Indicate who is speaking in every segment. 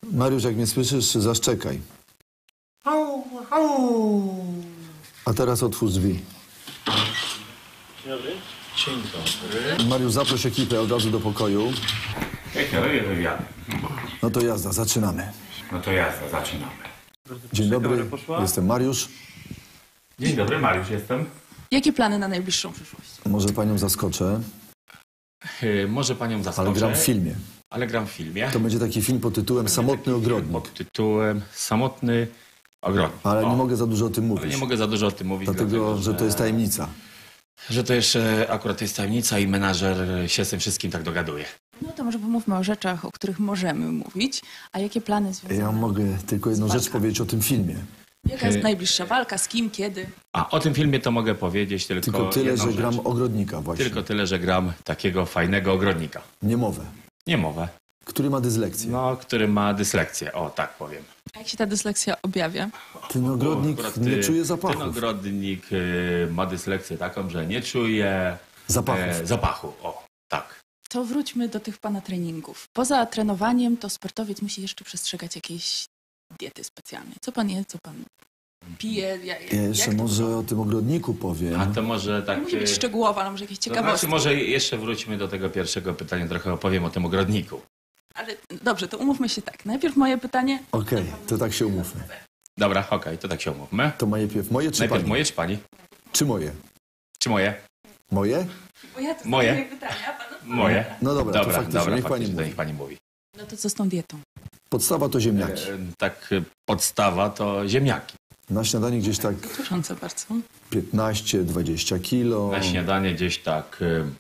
Speaker 1: Mariusz, jak mnie słyszysz, zaszczekaj. A teraz otwórz drzwi.
Speaker 2: Dzień dobry. Dzień dobry.
Speaker 1: Mariusz, zaproś ekipę od razu do pokoju.
Speaker 2: Jak ja robię wywiad?
Speaker 1: No to jazda, zaczynamy.
Speaker 2: No to jasne, zaczynamy.
Speaker 1: Dzień dobry, jestem Mariusz.
Speaker 2: Dzień dobry, Mariusz jestem.
Speaker 3: Jakie plany na najbliższą przyszłość?
Speaker 1: Może panią zaskoczę,
Speaker 2: Może panią zaskoczę.
Speaker 1: ale gram w filmie.
Speaker 2: Ale gram w filmie.
Speaker 1: To będzie taki film pod tytułem Samotny ogrodnik.
Speaker 2: Pod tytułem Samotny ogrodnik.
Speaker 1: Ale nie mogę za dużo o tym
Speaker 2: Ale
Speaker 1: mówić.
Speaker 2: nie mogę za dużo o tym mówić.
Speaker 1: Dlatego, że to jest tajemnica.
Speaker 2: Że to jeszcze akurat jest tajemnica i menadżer się z tym wszystkim tak dogaduje.
Speaker 3: No to może pomówmy o rzeczach, o których możemy mówić. A jakie plany związane?
Speaker 1: Ja mogę tylko jedną rzecz powiedzieć o tym filmie.
Speaker 3: Jaka jest najbliższa walka? Z kim? Kiedy?
Speaker 2: A o tym filmie to mogę powiedzieć
Speaker 1: Tylko tyle,
Speaker 2: jedną
Speaker 1: że
Speaker 2: rzecz.
Speaker 1: gram ogrodnika właśnie.
Speaker 2: Tylko tyle, że gram takiego fajnego ogrodnika.
Speaker 1: Niemowę,
Speaker 2: Niemowę.
Speaker 1: który ma dyslekcję.
Speaker 2: No, który ma dyslekcję. O, tak powiem.
Speaker 3: A jak się ta dyslekcja objawia?
Speaker 1: Ten ogrodnik
Speaker 2: Akurat,
Speaker 1: nie czuje
Speaker 2: Ten
Speaker 1: zapachów.
Speaker 2: ogrodnik ma dyslekcję taką, że nie czuje
Speaker 1: Zapachów.
Speaker 2: zapachu. O, tak.
Speaker 3: To wróćmy do tych pana treningów. Poza trenowaniem to sportowiec musi jeszcze przestrzegać jakiejś diety specjalnej. Co pan je, co pan pije?
Speaker 1: Ja jeszcze może o tym ogrodniku powiem.
Speaker 2: A to może tak...
Speaker 3: Nie musi być szczegółowa, ale może jakieś
Speaker 2: to
Speaker 3: ciekawostki.
Speaker 2: znaczy, może jeszcze wróćmy do tego pierwszego pytania, trochę opowiem o tym ogrodniku.
Speaker 3: Ale dobrze, to umówmy się tak. Najpierw moje pytanie.
Speaker 1: Okej, to tak się umówmy.
Speaker 2: Dobra, okej, to tak się umówmy.
Speaker 1: To najpierw moje czy
Speaker 2: Najpierw
Speaker 1: pani?
Speaker 2: moje czy pani?
Speaker 1: Czy moje?
Speaker 2: Czy moje?
Speaker 1: Moje?
Speaker 3: Bo ja to
Speaker 2: Moje?
Speaker 3: moje pytania, a pan...
Speaker 2: Moje.
Speaker 1: No dobra, to faktycznie, niech pani
Speaker 2: faktycznie, to
Speaker 1: mówi.
Speaker 2: niech pani mówi.
Speaker 3: No to co z tą dietą?
Speaker 1: Podstawa to ziemniaki.
Speaker 2: Tak, podstawa to ziemniaki.
Speaker 1: Na śniadanie gdzieś tak
Speaker 3: Kuszące bardzo.
Speaker 1: 15-20 kilo.
Speaker 2: Na śniadanie gdzieś tak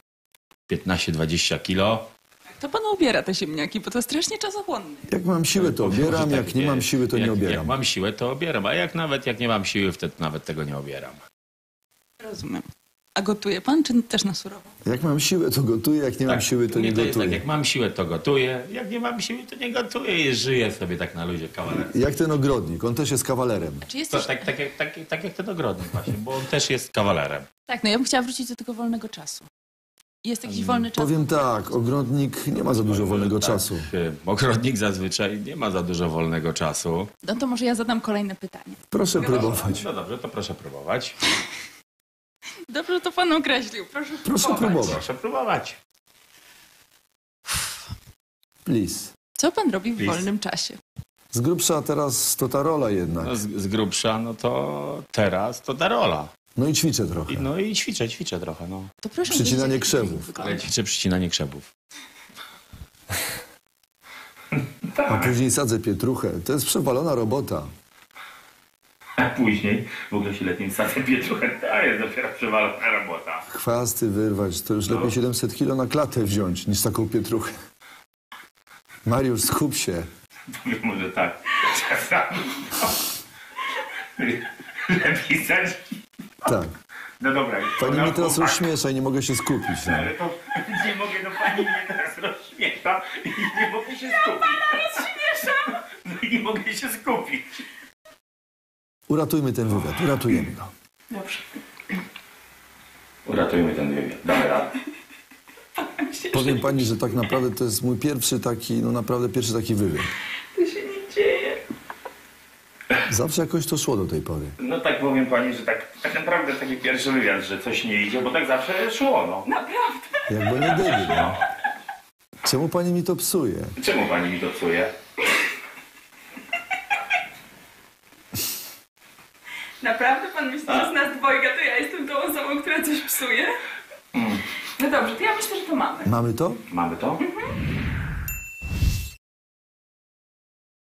Speaker 2: 15-20 kilo.
Speaker 3: To pan ubiera te ziemniaki, bo to strasznie czasochłonne.
Speaker 1: Jak mam siłę, to obieram,
Speaker 2: Może
Speaker 1: jak
Speaker 2: tak,
Speaker 1: nie mam siły, to nie
Speaker 2: Jak
Speaker 1: obieram.
Speaker 2: mam siłę, to obieram, a jak nie mam siły, wtedy nawet tego nie obieram.
Speaker 3: Rozumiem. A gotuje pan, czy też na surowo?
Speaker 1: Jak mam siłę, to gotuję, jak nie mam siły, to nie
Speaker 2: to jest tak,
Speaker 1: gotuję.
Speaker 2: jak mam siłę, to gotuję, jak nie mam siły, to nie gotuję i żyję sobie tak na luzie kawalerem.
Speaker 1: Jak ten ogrodnik, on też jest kawalerem.
Speaker 3: Czy jest
Speaker 2: To,
Speaker 3: coś...
Speaker 2: tak jak ten ogrodnik właśnie, bo on też jest kawalerem.
Speaker 3: Tak, no ja bym chciała wrócić do tego wolnego czasu. Jest jakiś wolny czas?
Speaker 1: Powiem tak, ogrodnik nie ma za dużo wolnego czasu.
Speaker 2: Ogrodnik zazwyczaj nie ma za dużo wolnego czasu.
Speaker 3: No to może ja zadam kolejne pytanie.
Speaker 1: Proszę próbować.
Speaker 2: No dobrze, to proszę próbować.
Speaker 3: Dobrze, to pan określił. Proszę
Speaker 1: Proszę próbować.
Speaker 2: Proszę próbować.
Speaker 1: Please.
Speaker 3: Co pan robi w
Speaker 2: Please.
Speaker 3: wolnym czasie?
Speaker 1: Z grubsza teraz to ta rola jednak.
Speaker 2: No, z grubsza, no to teraz to ta rola.
Speaker 1: No i ćwiczę trochę.
Speaker 2: No i ćwiczę trochę, no.
Speaker 3: To proszę
Speaker 1: Przycinanie
Speaker 3: powiedzieć, jak
Speaker 1: krzewów.
Speaker 3: dzień wygląda.
Speaker 2: Ale ćwiczę przycinanie krzewów.
Speaker 1: A później sadzę pietruchę. To jest przewalona robota.
Speaker 2: A później w ogóle się letnim sadzę pietruchę. To jest dopiero przewalona robota.
Speaker 1: Chwasty wyrwać, to już lepiej 700 kilo na klatę wziąć niż taką pietruchę. Mariusz, skup się.
Speaker 2: Powiem może tak. Czasami lepiej sadzić.
Speaker 1: Tak.
Speaker 2: No dobra. już
Speaker 1: Pani
Speaker 2: to
Speaker 1: mnie teraz
Speaker 2: chłopak.
Speaker 1: rozśmiesza i nie mogę się skupić. No.
Speaker 2: Ale to nie mogę, no pani mnie teraz rozśmiesza i nie mogę się skupić. No i nie mogę się skupić.
Speaker 1: Uratujmy ten wywiad, uratujemy go.
Speaker 2: Dobrze. Uratujmy ten wywiad. Damy radę.
Speaker 1: Powiem pani, że tak naprawdę to jest mój pierwszy taki, no naprawdę pierwszy taki wywiad.
Speaker 3: To się nie dzieje.
Speaker 1: Zawsze jakoś to szło do tej pory.
Speaker 2: No tak powiem pani, że tak naprawdę taki pierwszy wywiad, że coś nie idzie, bo tak zawsze szło, no.
Speaker 3: Naprawdę?
Speaker 1: Jakby nie byli, no. Czemu pani mi to psuje?
Speaker 2: Czemu pani mi to psuje?
Speaker 3: Naprawdę pan myśli, że z nas dwojga to ja jestem tą osobą, która coś psuje? No dobrze, to ja myślę, że to mamy.
Speaker 1: Mamy to?
Speaker 2: Mamy to?